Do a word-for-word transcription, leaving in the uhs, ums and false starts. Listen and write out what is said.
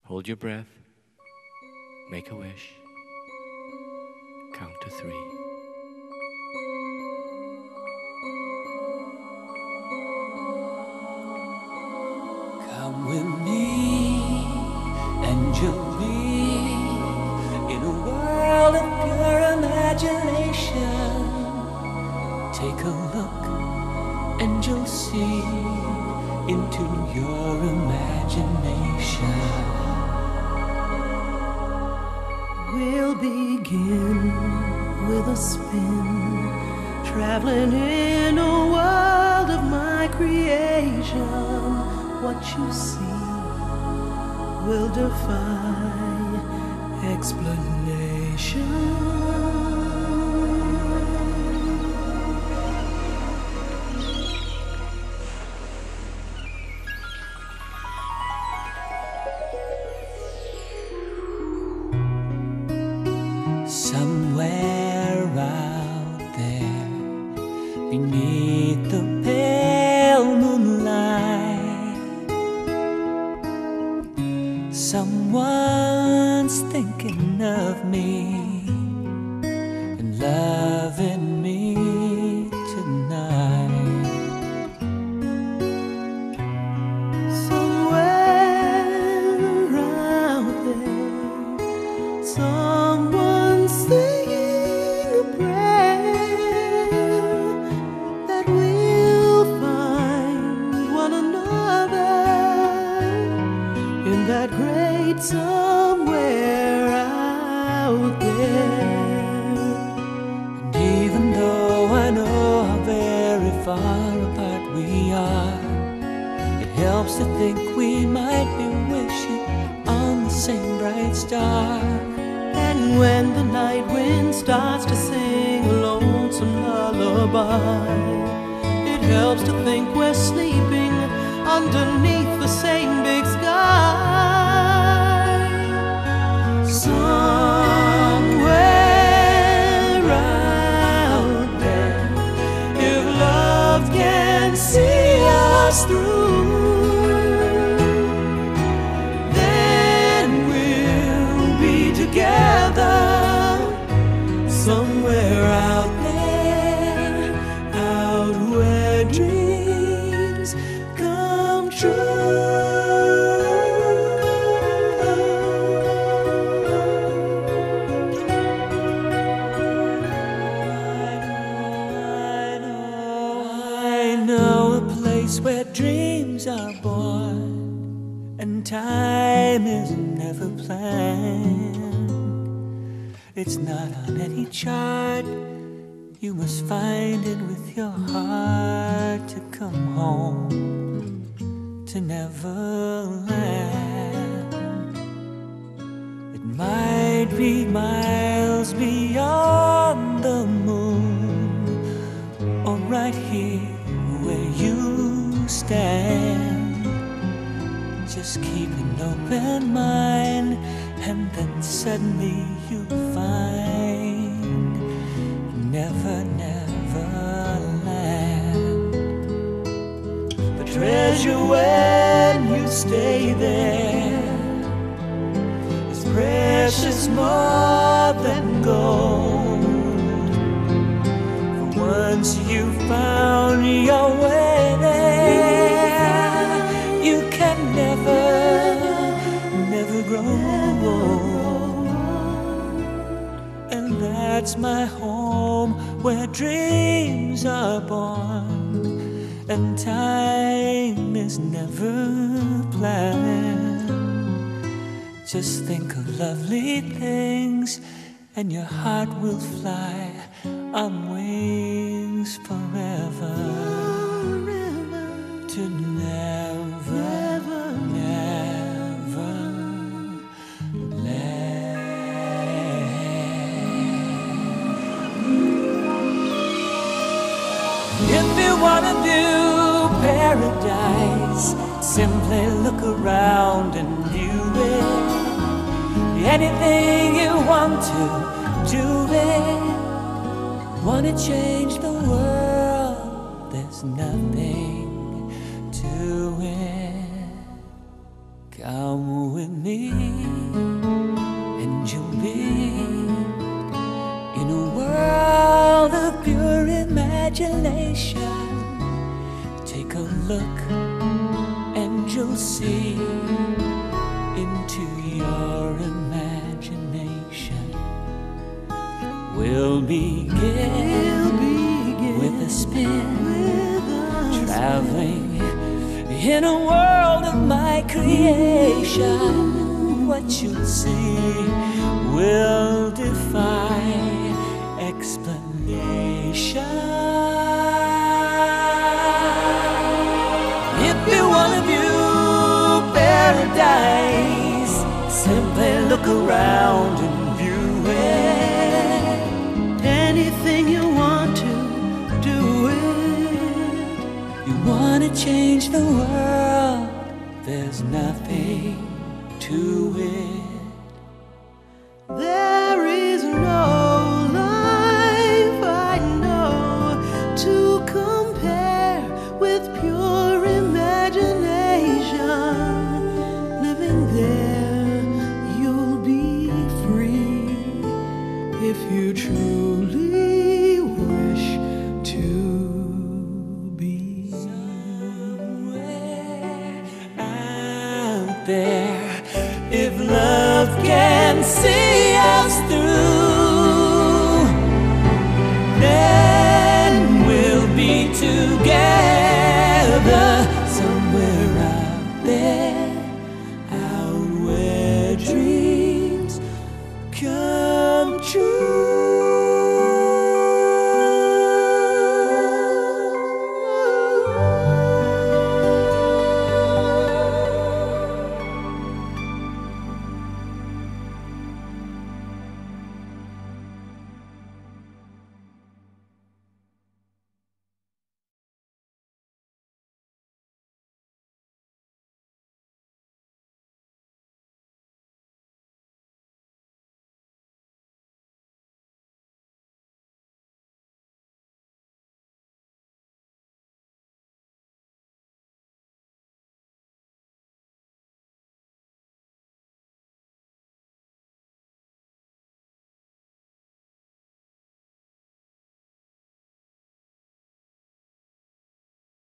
Hold your breath. Make a wish. Count to three. Come with me, and you'll be in a world of pure imagination. Take a look, and you'll see into your imagination. We'll begin with a spin, traveling in a world of my creation. What you see will defy explanation. Somewhere out there, beneath the pale moonlight, someone's thinking of me and loving me tonight. Somewhere out there, someone singing a prayer that we'll find one another in that great somewhere out there. And even though I know how very far apart we are, it helps to think we might be wishing on the same bright star. And when the night wind starts to sing a lonesome lullaby, it helps to think we're sleeping underneath the same big sky. Somewhere out there, if love can see us through, somewhere out there, out where dreams come true. I know, I know a place where dreams are born and time is never planned. It's not on any chart. You must find it with your heart to come home to Neverland. It might be miles beyond the moon, or right here where you stand. Just keep an open mind, and then suddenly you find Never, Never Land. The treasure when you stay there is precious more than gold. For once you found your way there, you can never, never grow old. And that's my home, where dreams are born and time is never planned. Just think of lovely things and your heart will fly on wings forever, to never, never If you wanna do paradise, simply look around and view it. Anything you want to, do it. Wanna change the world, there's nothing to it. Come with me. imagination. Take a look and you'll see into your imagination. We'll begin, we'll begin with a spin, with a traveling spin in a world of my creation. What you'll see will defy explanation. If you want to view paradise, simply look around and view it. Anything you want to, do it. You want to change the world, there's nothing to it. There is no life I know to compare with pure imagination. Living there, you'll be free if you truly wish to be. Somewhere out there, if love can sing,